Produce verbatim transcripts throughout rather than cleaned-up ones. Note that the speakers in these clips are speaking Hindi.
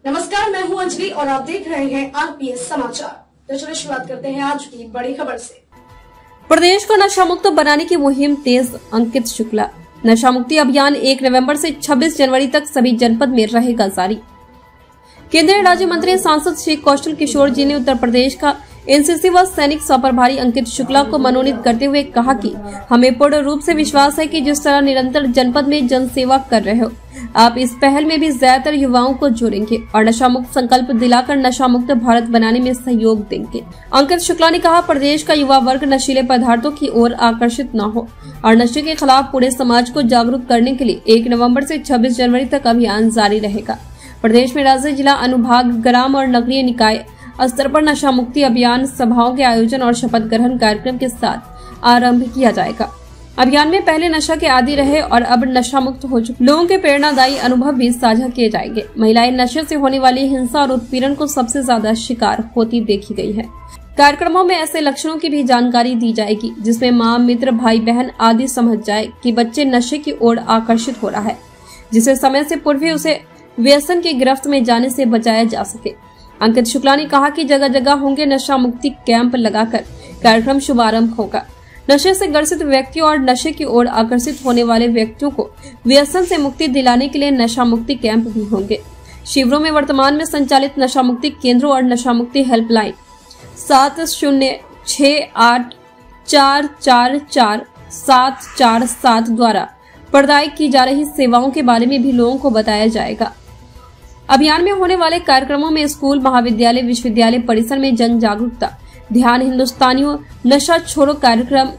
नमस्कार, मैं हूं अंजलि और आप देख रहे हैं आरपीएस समाचार। तो चलिए शुरुआत करते हैं आज की बड़ी खबर से। प्रदेश को नशा मुक्त बनाने की मुहिम तेज, अंकित शुक्ला। नशा मुक्ति अभियान एक नवंबर से छब्बीस जनवरी तक सभी जनपद में रहेगा जारी। केंद्रीय राज्य मंत्री सांसद श्री कौशल किशोर जी ने उत्तर प्रदेश का एनसीसी व सैनिक प्रभारी अंकित शुक्ला को मनोनीत करते हुए कहा कि हमें पूर्ण रूप से विश्वास है कि जिस तरह निरंतर जनपद में जन सेवा कर रहे हो, आप इस पहल में भी ज्यादातर युवाओं को जोड़ेंगे और नशा मुक्त संकल्प दिलाकर नशा मुक्त भारत बनाने में सहयोग देंगे। अंकित शुक्ला ने कहा, प्रदेश का युवा वर्ग नशीले पदार्थों की ओर आकर्षित न हो और नशे के खिलाफ पूरे समाज को जागरूक करने के लिए एक नवम्बर से छब्बीस जनवरी तक अभियान जारी रहेगा। प्रदेश में राज्य, जिला, अनुभाग, ग्राम और नगरीय निकाय स्तर पर नशा मुक्ति अभियान सभाओं के आयोजन और शपथ ग्रहण कार्यक्रम के साथ आरंभ किया जाएगा। अभियान में पहले नशा के आदी रहे और अब नशा मुक्त हो चुके लोगों के प्रेरणादायी अनुभव भी साझा किए जाएंगे। महिलाएं नशे से होने वाली हिंसा और उत्पीड़न को सबसे ज्यादा शिकार होती देखी गई है। कार्यक्रमों में ऐसे लक्षणों की भी जानकारी दी जाएगी जिसमें माँ, मित्र, भाई, बहन आदि समझ जाए कि बच्चे नशे की ओर आकर्षित हो रहा है, जिसे समय से पूर्व ही उसे व्यसन की गिरफ्त में जाने से बचाया जा सके। अंकित शुक्ला ने कहा कि जगह जगह होंगे नशा मुक्ति कैंप लगाकर कार्यक्रम शुभारंभ होगा। नशे से ग्रसित व्यक्तियों और नशे की ओर आकर्षित होने वाले व्यक्तियों को व्यसन से मुक्ति दिलाने के लिए नशा मुक्ति कैंप भी होंगे। शिविरों में वर्तमान में संचालित नशा मुक्ति केंद्रों और नशा मुक्ति हेल्पलाइन सात शून्य छह आठ चार चार चार सात चार सात द्वारा प्रदाय की जा रही सेवाओं के बारे में भी लोगों को बताया जाएगा। अभियान में होने वाले कार्यक्रमों में स्कूल, महाविद्यालय, विश्वविद्यालय परिसर में जन जागरूकता, ध्यान हिंदुस्तानियों, नशा छोड़ो कार्यक्रम,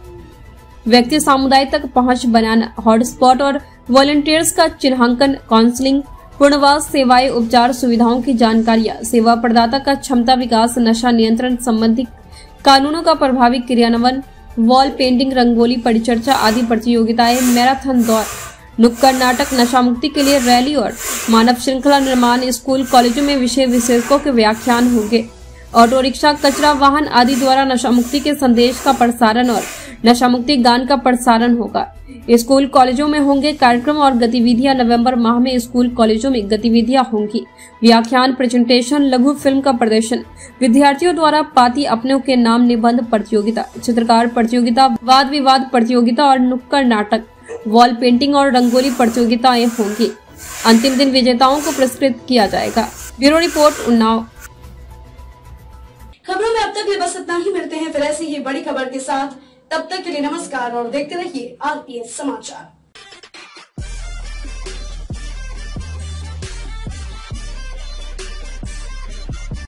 व्यक्ति समुदाय तक पहुंच बनाना, हॉटस्पॉट और वॉलंटियर्स का चिन्हांकन, काउंसलिंग, पुनर्वास सेवाएं, उपचार सुविधाओं की जानकारियां, सेवा प्रदाता का क्षमता विकास, नशा नियंत्रण संबंधी कानूनों का प्रभावी क्रियान्वयन, वॉल पेंटिंग, रंगोली परिचर्चा आदि प्रतियोगिताएं, मैराथन दौड़, नुक्कड़ नाटक, नशा मुक्ति के लिए रैली और मानव श्रृंखला निर्माण, स्कूल कॉलेजों में विषय विशेषज्ञों के व्याख्यान होंगे। ऑटो रिक्शा, कचरा वाहन आदि द्वारा नशा मुक्ति के संदेश का प्रसारण और नशा मुक्ति गान का प्रसारण होगा। स्कूल कॉलेजों में होंगे कार्यक्रम और गतिविधियां। नवंबर माह में स्कूल कॉलेजों में गतिविधियां होंगी। व्याख्यान, प्रेजेंटेशन, लघु फिल्म का प्रदर्शन, विद्यार्थियों द्वारा पाती अपनों के नाम निबंध प्रतियोगिता, चित्रकार प्रतियोगिता, वाद विवाद प्रतियोगिता और नुक्कड़ नाटक, वॉल पेंटिंग और रंगोली प्रतियोगिताएं होंगी। अंतिम दिन विजेताओं को पुरस्कृत किया जाएगा। Bureau report, Unnao. खबरों में अब तक बस इतना ही। मिलते हैं फिर ऐसी ही बड़ी खबर के साथ। तब तक के लिए नमस्कार और देखते रहिए आरपीएस समाचार।